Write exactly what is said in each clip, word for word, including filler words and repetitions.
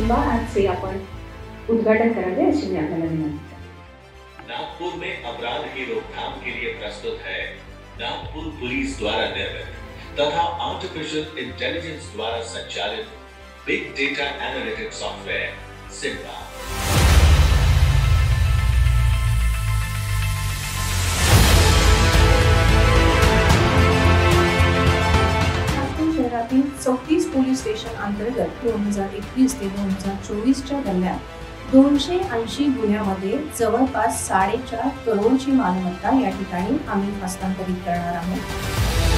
Simba ॲपचे आपण उद्घाटन करावे अशी मी आपल्याला विनंती करते। नागपुर में अपराध की रोकथाम के लिए प्रस्तुत है नागपुर पुलिस द्वारा निर्मित तथा आर्टिफिशियल इंटेलिजेंस द्वारा संचालित big data analytics software Simba. चौतीस पोलीस स्टेशन अंतर्गत दोन हजार एकवीस ते दोन हजार चोवीसच्या दरम्यान दोनशे ऐंशी गुन्ह्यामध्ये जवळपास साडेचार करोडची मालमत्ता या ठिकाणी आम्ही हस्तांतरित करणार आहोत।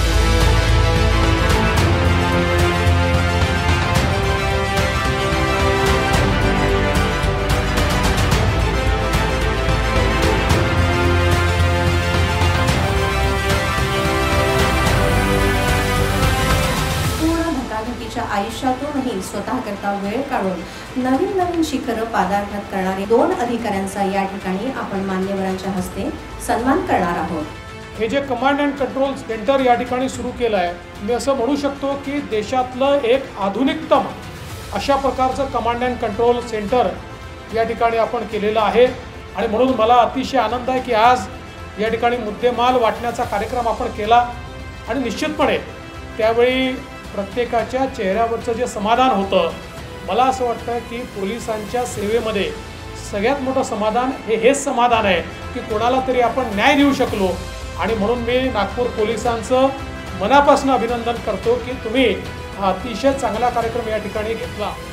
आयुष्यातूनही स्वतः करता वेळ काढून नवीन नवीन शिखरं पादाघात करणारे दोन अधिकाऱ्यांचा या ठिकाणी आपण मान्यवरांच्या हस्ते सन्मान करणार आहोत। हे जे कमांड अँड कंट्रोल सेंटर या ठिकाणी सुरू केलं आहे, मी असं म्हणू शकतो की देशातलं एक आधुनिकतम अशा प्रकारचं कमांड अँड कंट्रोल सेंटर या ठिकाणी आपण केलेलं आहे आणि म्हणून मला अतिशय आनंद आहे की आज या ठिकाणी मुद्देमाल वाटण्याचा कार्यक्रम आपण केला आणि निश्चितपणे त्यावेळी प्रत्येकाच्या चेहऱ्यावरचं जे समाधान होतं, मला असं वाटतं की पोलिसांच्या सेवेमध्ये सगळ्यात मोठं समाधान हे हेच समाधान आहे की कोणाला तरी आपण न्याय देऊ शकलो आणि म्हणून मी नागपूर पोलिसांचं मनापासून अभिनंदन करतो की तुम्ही हा अतिशय चांगला कार्यक्रम या ठिकाणी घेतला।